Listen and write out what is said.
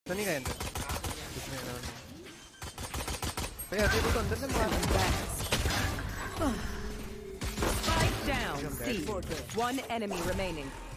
तो नहीं गए अंदर दिखने वाला भैया अभी तो अंदर से मार Spike down. C. One enemy remaining.